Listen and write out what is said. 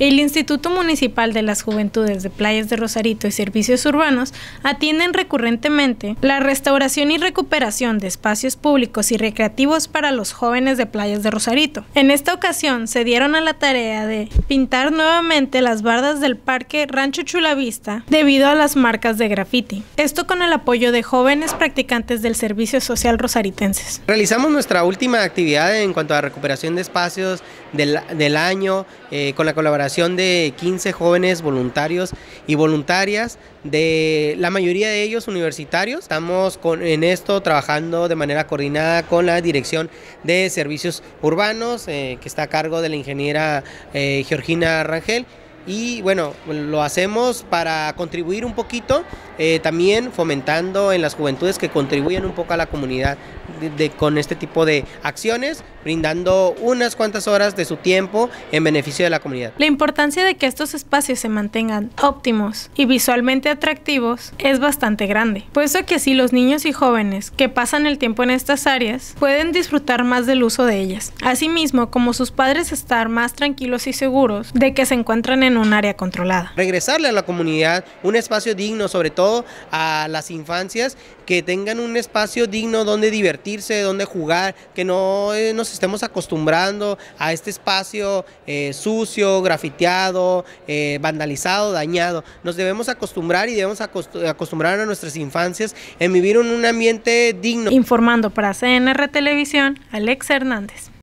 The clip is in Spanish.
El Instituto Municipal de las Juventudes de Playas de Rosarito y Servicios Urbanos atienden recurrentemente la restauración y recuperación de espacios públicos y recreativos para los jóvenes de Playas de Rosarito. En esta ocasión se dieron a la tarea de pintar nuevamente las bardas del Parque Rancho Chulavista debido a las marcas de grafiti. Esto con el apoyo de jóvenes practicantes del Servicio Social rosaritenses. Realizamos nuestra última actividad en cuanto a recuperación de espacios del año con la colaboración de 15 jóvenes voluntarios y voluntarias, de la mayoría de ellos universitarios. Estamos en esto trabajando de manera coordinada con la Dirección de Servicios Urbanos, que está a cargo de la ingeniera Georgina Rangel. Y bueno, lo hacemos para contribuir un poquito, también fomentando en las juventudes que contribuyan un poco a la comunidad con este tipo de acciones, brindando unas cuantas horas de su tiempo en beneficio de la comunidad. La importancia de que estos espacios se mantengan óptimos y visualmente atractivos es bastante grande, puesto que así los niños y jóvenes que pasan el tiempo en estas áreas pueden disfrutar más del uso de ellas, asimismo como sus padres estar más tranquilos y seguros de que se encuentran en un área controlada. Regresarle a la comunidad un espacio digno, sobre todo a las infancias, que tengan un espacio digno donde divertirse, donde jugar, que no nos estemos acostumbrando a este espacio sucio, grafiteado, vandalizado, dañado. Nos debemos acostumbrar y debemos acostumbrar a nuestras infancias en vivir en un ambiente digno. Informando para CNR Televisión, Alex Hernández.